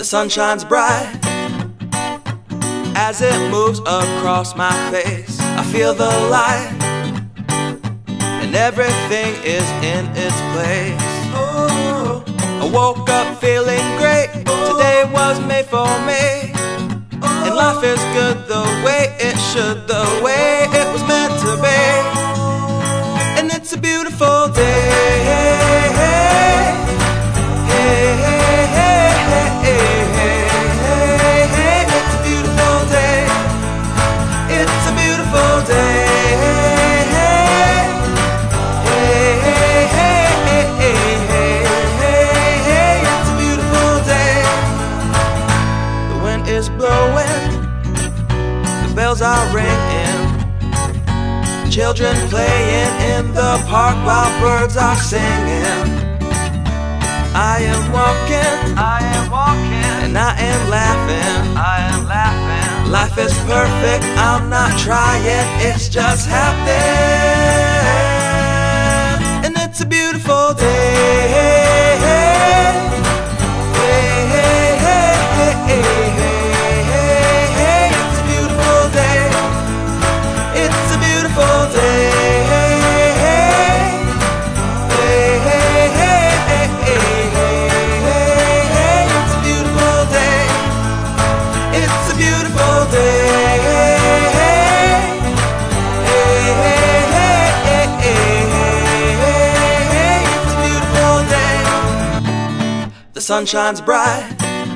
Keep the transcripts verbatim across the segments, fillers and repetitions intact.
sun shines bright as it moves across my face. I feel the light and everything is in its place. Oh, I woke up feeling great. Today was made for me, and life is good the way it should, the way it was meant to be. And it's a beautiful day. Is blowing, the bells are ringing, children playing in the park while birds are singing. I am walking, I am walking, and I am laughing, I am laughing. Life is perfect, I'm not trying, it's just happening. And it's a beautiful day. The sun shines bright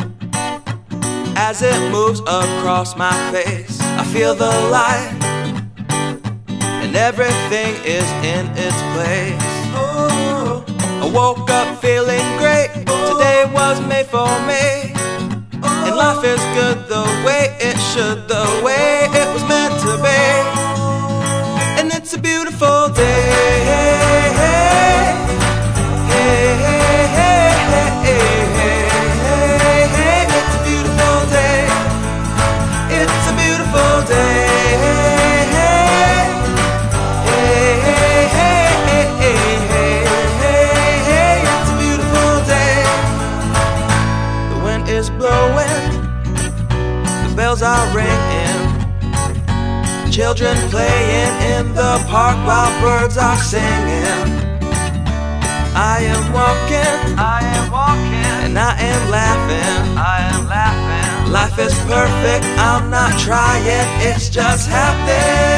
as it moves across my face. I feel the light and everything is in its place. Oh, I woke up feeling great. Today was made for me, and life is good the way it should, the way it was meant to be. And it's a beautiful day. Is blowing, the bells are ringing, children playing in the park while birds are singing. I am walking, I am walking, and I am laughing, I am laughing. Life is perfect, I'm not trying, it's just happening.